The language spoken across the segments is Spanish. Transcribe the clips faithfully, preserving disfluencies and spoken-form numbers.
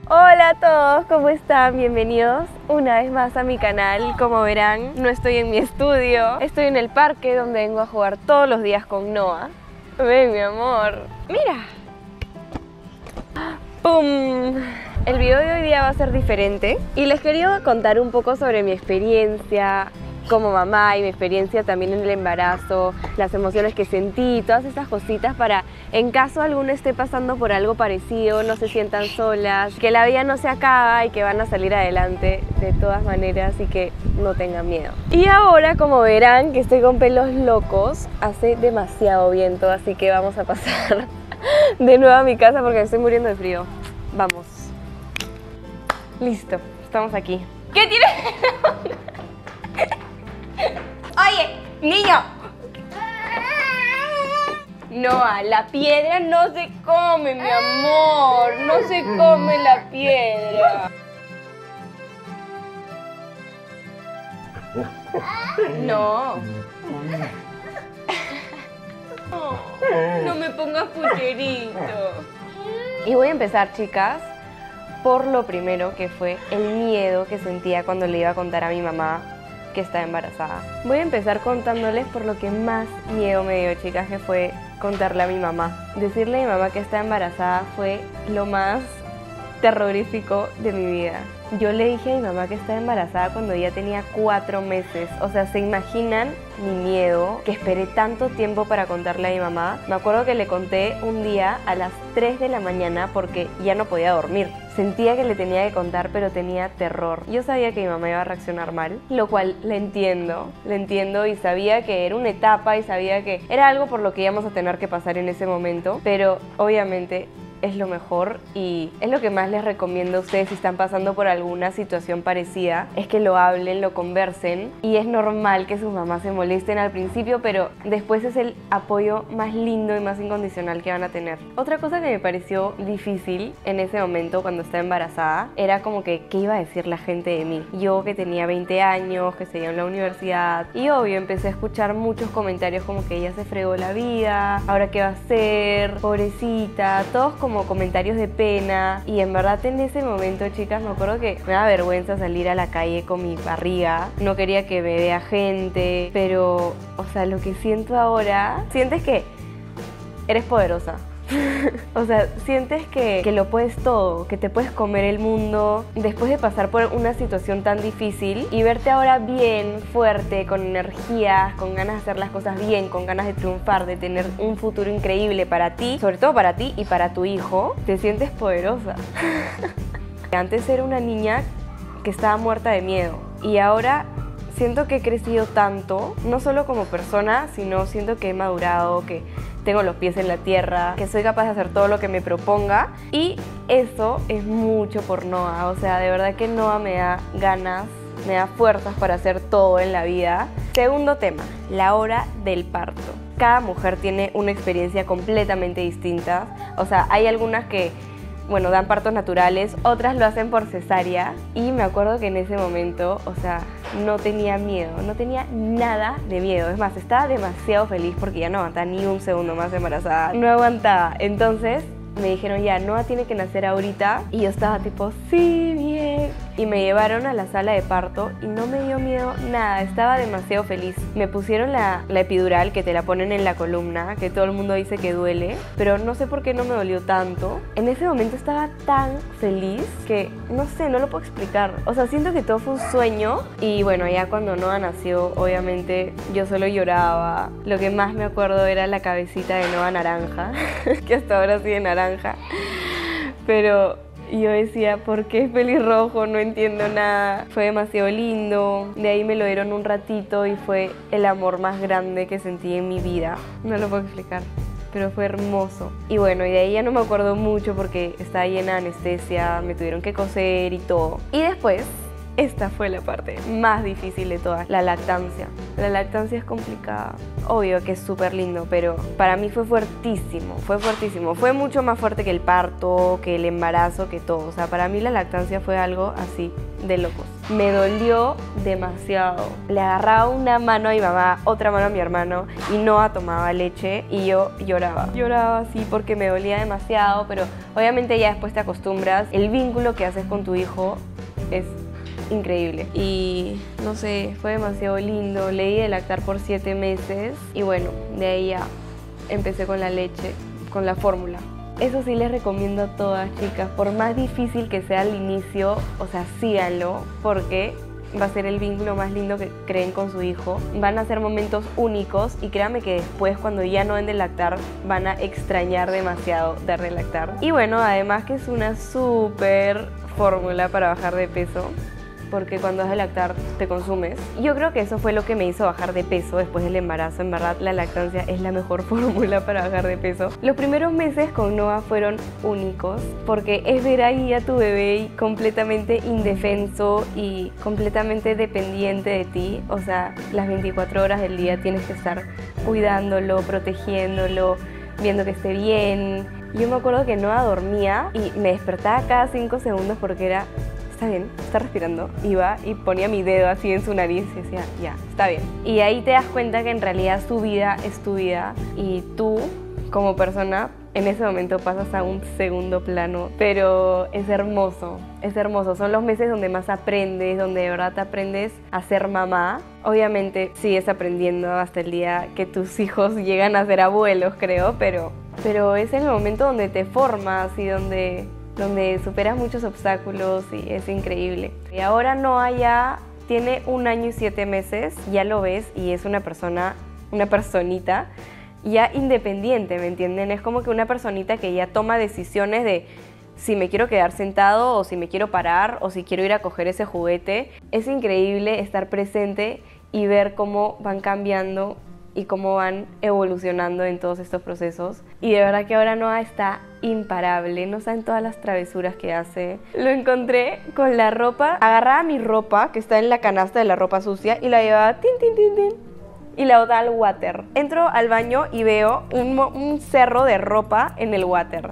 Hola a todos, ¿cómo están? Bienvenidos una vez más a mi canal. Como verán, no estoy en mi estudio, estoy en el parque donde vengo a jugar todos los días con Noah. Ven, mi amor, mira. ¡Pum! El video de hoy día va a ser diferente y les quería contar un poco sobre mi experiencia como mamá y mi experiencia también en el embarazo, las emociones que sentí, todas estas cositas para, en caso alguno esté pasando por algo parecido, no se sientan solas, que la vida no se acaba y que van a salir adelante de todas maneras y que no tengan miedo. Y ahora, como verán que estoy con pelos locos, hace demasiado viento, así que vamos a pasar de nuevo a mi casa porque me estoy muriendo de frío. Vamos. Listo, estamos aquí. ¿Qué tienes? Oye, niño. Noah, la piedra no se come, mi amor. No se come la piedra. No. Oh, no me pongas pucherito. Y voy a empezar, chicas, por lo primero, que fue el miedo que sentía cuando le iba a contar a mi mamá que está embarazada. Voy a empezar contándoles por lo que más miedo me dio, chicas, que fue contarle a mi mamá. Decirle a mi mamá que está embarazada fue lo más terrorífico de mi vida. Yo le dije a mi mamá que estaba embarazada cuando ella tenía cuatro meses. O sea, ¿se imaginan mi miedo? Que esperé tanto tiempo para contarle a mi mamá. Me acuerdo que le conté un día a las tres de la mañana porque ya no podía dormir. Sentía que le tenía que contar, pero tenía terror. Yo sabía que mi mamá iba a reaccionar mal, lo cual le entiendo, le entiendo y sabía que era una etapa y sabía que era algo por lo que íbamos a tener que pasar en ese momento, pero obviamente es lo mejor y es lo que más les recomiendo a ustedes si están pasando por alguna situación parecida, es que lo hablen, lo conversen, y es normal que sus mamás se molesten al principio, pero después es el apoyo más lindo y más incondicional que van a tener. Otra cosa que me pareció difícil en ese momento cuando estaba embarazada era como que qué iba a decir la gente de mí. Yo que tenía veinte años, que seguía en la universidad, y obvio empecé a escuchar muchos comentarios como que ella se fregó la vida, ahora qué va a hacer, pobrecita, todos como como comentarios de pena. Y en verdad en ese momento, chicas, me acuerdo que me da vergüenza salir a la calle con mi barriga, no quería que me vea gente, pero, o sea, lo que siento ahora, sientes que eres poderosa. O sea, sientes que, que lo puedes todo, que te puedes comer el mundo después de pasar por una situación tan difícil y verte ahora bien, fuerte, con energías, con ganas de hacer las cosas bien, con ganas de triunfar, de tener un futuro increíble para ti, sobre todo para ti y para tu hijo, te sientes poderosa. Antes era una niña que estaba muerta de miedo y ahora siento que he crecido tanto, no solo como persona, sino siento que he madurado, que tengo los pies en la tierra, que soy capaz de hacer todo lo que me proponga, y eso es mucho por Noah. O sea, de verdad que Noah me da ganas, me da fuerzas para hacer todo en la vida. Segundo tema, la hora del parto. Cada mujer tiene una experiencia completamente distinta. O sea, hay algunas que, bueno, dan partos naturales, otras lo hacen por cesárea, y me acuerdo que en ese momento, o sea, no tenía miedo, no tenía nada de miedo. Es más, estaba demasiado feliz porque ya no aguantaba ni un segundo más embarazada, no aguantaba. Entonces me dijeron, ya, Noah tiene que nacer ahorita, y yo estaba tipo, sí, bien. Y me llevaron a la sala de parto y no me dio miedo nada, estaba demasiado feliz. Me pusieron la, la epidural, que te la ponen en la columna, que todo el mundo dice que duele, pero no sé por qué no me dolió tanto. En ese momento estaba tan feliz que, no sé, no lo puedo explicar. O sea, siento que todo fue un sueño. Y bueno, ya cuando Noah nació, obviamente yo solo lloraba. Lo que más me acuerdo era la cabecita de Noah naranja, que hasta ahora sigue naranja. Pero yo decía, ¿por qué es pelirrojo? No entiendo nada. Fue demasiado lindo. De ahí me lo dieron un ratito y fue el amor más grande que sentí en mi vida. No lo puedo explicar, pero fue hermoso. Y bueno, y de ahí ya no me acuerdo mucho porque estaba llena de anestesia, me tuvieron que coser y todo. Y después, esta fue la parte más difícil de todas, la lactancia. La lactancia es complicada. Obvio que es súper lindo, pero para mí fue fuertísimo, fue fuertísimo. Fue mucho más fuerte que el parto, que el embarazo, que todo. O sea, para mí la lactancia fue algo así de locos. Me dolió demasiado. Le agarraba una mano a mi mamá, otra mano a mi hermano y Noah tomaba leche y yo lloraba. Lloraba así porque me dolía demasiado, pero obviamente ya después te acostumbras. El vínculo que haces con tu hijo es increíble y no sé, fue demasiado lindo. Le di de lactar por siete meses y bueno, de ahí ya empecé con la leche, con la fórmula. Eso sí les recomiendo a todas, chicas, por más difícil que sea al inicio, o sea, síganlo, porque va a ser el vínculo más lindo que creen con su hijo. Van a ser momentos únicos y créanme que después, cuando ya no den de lactar, van a extrañar demasiado dar de lactar. Y bueno, además que es una súper fórmula para bajar de peso, porque cuando das de lactar te consumes. Yo creo que eso fue lo que me hizo bajar de peso después del embarazo. En verdad, la lactancia es la mejor fórmula para bajar de peso. Los primeros meses con Noah fueron únicos, porque es ver ahí a tu bebé completamente indefenso y completamente dependiente de ti. O sea, las veinticuatro horas del día tienes que estar cuidándolo, protegiéndolo, viendo que esté bien. Yo me acuerdo que Noah dormía y me despertaba cada cinco segundos porque era... está bien, está respirando. Iba y ponía mi dedo así en su nariz y decía, ya, está bien. Y ahí te das cuenta que en realidad su vida es tu vida y tú, como persona, en ese momento pasas a un segundo plano. Pero es hermoso, es hermoso. Son los meses donde más aprendes, donde de verdad aprendes a ser mamá. Obviamente sigues aprendiendo hasta el día que tus hijos llegan a ser abuelos, creo, pero, pero es el momento donde te formas y donde... donde superas muchos obstáculos y es increíble. Y ahora Noah ya tiene un año y siete meses, ya lo ves y es una persona, una personita ya independiente, ¿me entienden? Es como que una personita que ya toma decisiones de si me quiero quedar sentado o si me quiero parar o si quiero ir a coger ese juguete. Es increíble estar presente y ver cómo van cambiando y cómo van evolucionando en todos estos procesos. Y de verdad que ahora Noah está imparable, no saben todas las travesuras que hace. Lo encontré con la ropa, agarraba mi ropa que está en la canasta de la ropa sucia y la llevaba tin, tin, tin, tin, y la botaba al water. Entro al baño y veo un, un cerro de ropa en el water.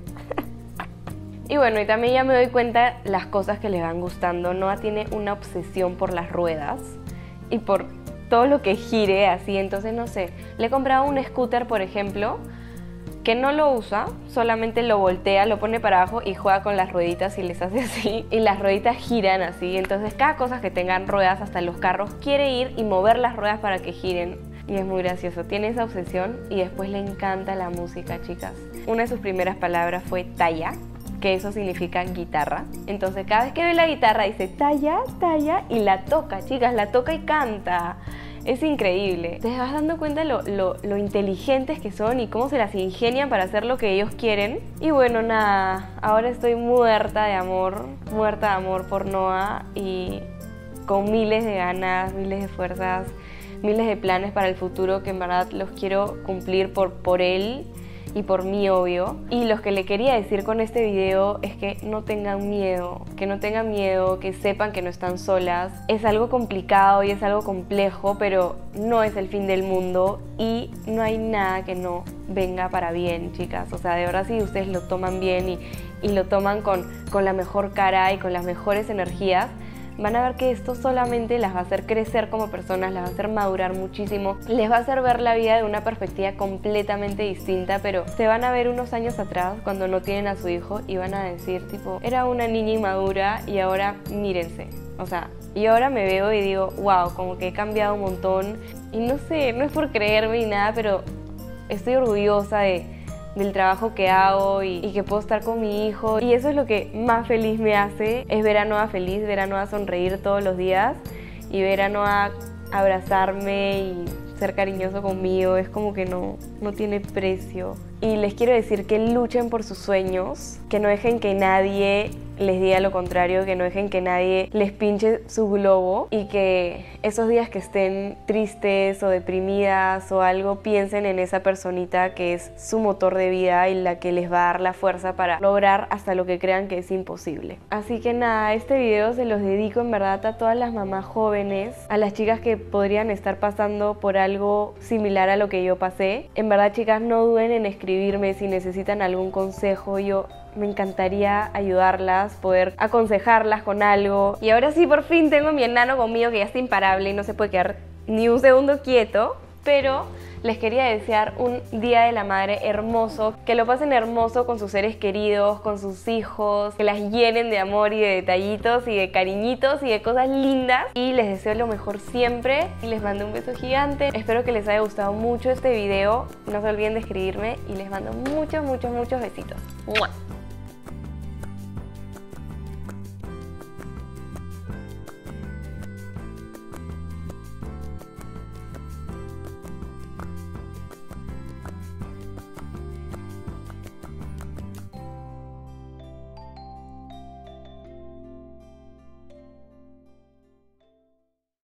Y bueno, y también ya me doy cuenta las cosas que le van gustando. Noah tiene una obsesión por las ruedas y por todo lo que gire así, entonces no sé, le he comprado un scooter, por ejemplo, que no lo usa, solamente lo voltea, lo pone para abajo y juega con las rueditas y les hace así, y las rueditas giran así, entonces cada cosa que tengan ruedas, hasta los carros, quiere ir y mover las ruedas para que giren, y es muy gracioso, tiene esa obsesión y después le encanta la música, chicas. Una de sus primeras palabras fue talla, que eso significa guitarra. Entonces cada vez que ve la guitarra dice talla, talla y la toca, chicas, la toca y canta. Es increíble. Te vas dando cuenta lo, lo, lo inteligentes que son y cómo se las ingenian para hacer lo que ellos quieren. Y bueno, nada, ahora estoy muerta de amor, muerta de amor por Noah y con miles de ganas, miles de fuerzas, miles de planes para el futuro que en verdad los quiero cumplir por, por él y por mí, obvio. Y lo que le quería decir con este video es que no tengan miedo, que no tengan miedo, que sepan que no están solas. Es algo complicado y es algo complejo, pero no es el fin del mundo y no hay nada que no venga para bien, chicas. O sea, de verdad, si ustedes lo toman bien y, y lo toman con, con la mejor cara y con las mejores energías, van a ver que esto solamente las va a hacer crecer como personas, las va a hacer madurar muchísimo, les va a hacer ver la vida de una perspectiva completamente distinta, pero se van a ver unos años atrás cuando no tienen a su hijo y van a decir tipo, era una niña inmadura y ahora mírense. O sea, y ahora me veo y digo, wow, como que he cambiado un montón y no sé, no es por creerme ni nada, pero estoy orgullosa de... del trabajo que hago y, y que puedo estar con mi hijo y eso es lo que más feliz me hace, es ver a Noah feliz, ver a Noah sonreír todos los días y ver a Noah abrazarme y ser cariñoso conmigo, es como que no, no tiene precio. Y les quiero decir que luchen por sus sueños, que no dejen que nadie les diga lo contrario, que no dejen que nadie les pinche su globo y que esos días que estén tristes o deprimidas o algo, piensen en esa personita que es su motor de vida y la que les va a dar la fuerza para lograr hasta lo que crean que es imposible. Así que nada, este video se los dedico en verdad a todas las mamás jóvenes, a las chicas que podrían estar pasando por algo similar a lo que yo pasé. En verdad, chicas, no duden en escribirme si necesitan algún consejo. Yo Me encantaría ayudarlas, poder aconsejarlas con algo. Y ahora sí, por fin tengo a mi enano conmigo que ya está imparable y no se puede quedar ni un segundo quieto. Pero les quería desear un Día de la Madre hermoso, que lo pasen hermoso con sus seres queridos, con sus hijos, que las llenen de amor y de detallitos y de cariñitos y de cosas lindas. Y les deseo lo mejor siempre y les mando un beso gigante. Espero que les haya gustado mucho este video. No se olviden de escribirme y les mando muchos, muchos, muchos besitos. ¡Mua!